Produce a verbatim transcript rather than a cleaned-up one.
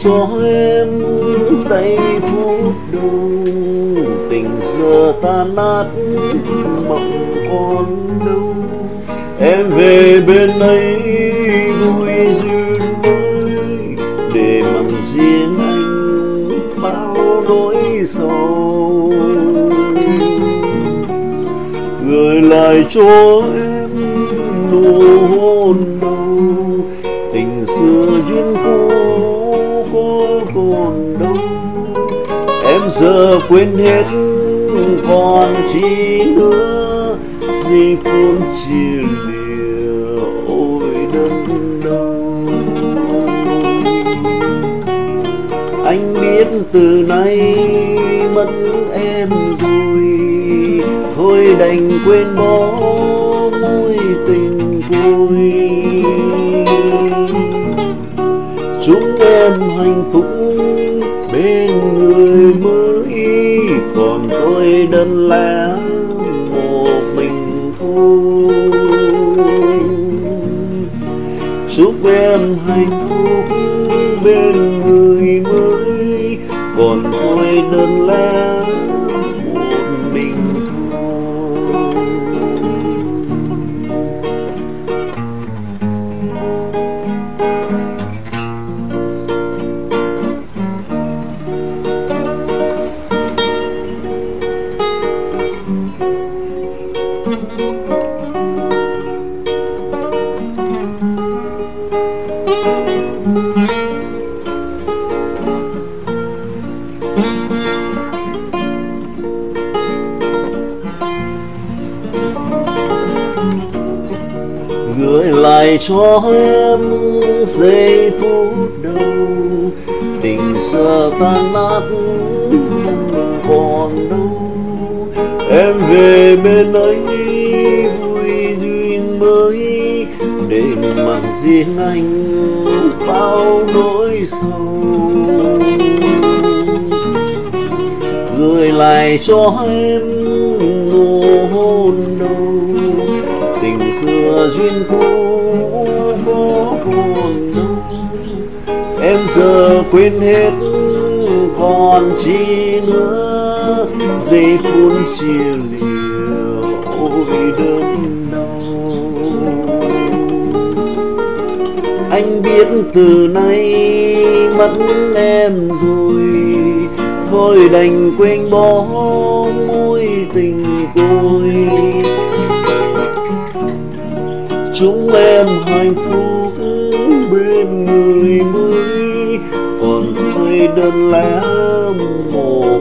cho em giây phút đầu tình giờ tan nát mộng còn đâu. Em về bên ấy vui duyên mới để mặn riêng anh bao nỗi sầu, gửi lại cho em nụ hôn đầu tình xưa duyên cũ có còn đâu. Em giờ quên hết còn chi nữa, giây phút chia lìa ôi đớn đau. Anh biết từ nay mất em rồi, thôi đành quên bỏ mối tình côi. Chúc em hạnh phúc bên người mới, còn tôi đơn lẻ một mình thôi. Chúc em hạnh phúc bên người mới, còn tôi đơn lẻ một mình thôi. Gửi lại cho em giây phút đầu tình giờ tan nát còn đâu. Em về bên ấy vui duyên mới để mặn riêng anh bao nỗi sầu, gửi lại cho em nụ hôn đầu tình xưa duyên cũ có còn đâu. Em giờ quên hết còn chi nữa, giây phút chia lìa ôi đớn đau. Anh biết từ nay mất em rồi, thôi đành quên bỏ mối tình côi. Chúc em hạnh phúc bên người mới, còn tôi đơn lẻ một